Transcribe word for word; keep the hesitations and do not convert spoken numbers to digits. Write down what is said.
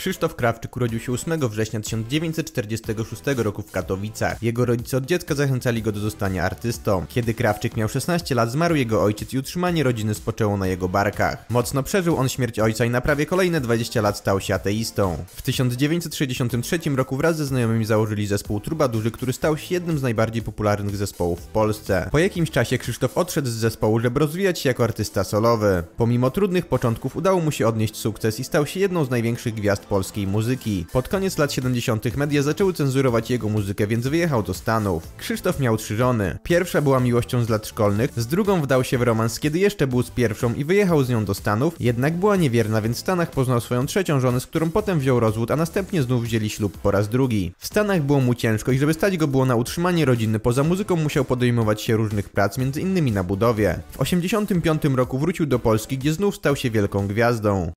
Krzysztof Krawczyk urodził się ósmego września tysiąc dziewięćset czterdziestego szóstego roku w Katowicach. Jego rodzice od dziecka zachęcali go do zostania artystą. Kiedy Krawczyk miał szesnaście lat, zmarł jego ojciec i utrzymanie rodziny spoczęło na jego barkach. Mocno przeżył on śmierć ojca i na prawie kolejne dwadzieścia lat stał się ateistą. W tysiąc dziewięćset sześćdziesiątym trzecim roku wraz ze znajomymi założyli zespół Trubadurzy, który stał się jednym z najbardziej popularnych zespołów w Polsce. Po jakimś czasie Krzysztof odszedł z zespołu, żeby rozwijać się jako artysta solowy. Pomimo trudnych początków udało mu się odnieść sukces i stał się jedną z największych gwiazd polskiej muzyki. Pod koniec lat siedemdziesiątych media zaczęły cenzurować jego muzykę, więc wyjechał do Stanów. Krzysztof miał trzy żony. Pierwsza była miłością z lat szkolnych, z drugą wdał się w romans, kiedy jeszcze był z pierwszą i wyjechał z nią do Stanów, jednak była niewierna, więc w Stanach poznał swoją trzecią żonę, z którą potem wziął rozwód, a następnie znów wzięli ślub po raz drugi. W Stanach było mu ciężko i żeby stać go było na utrzymanie rodziny, poza muzyką musiał podejmować się różnych prac, między innymi na budowie. W osiemdziesiątym piątym roku wrócił do Polski, gdzie znów stał się wielką gwiazdą.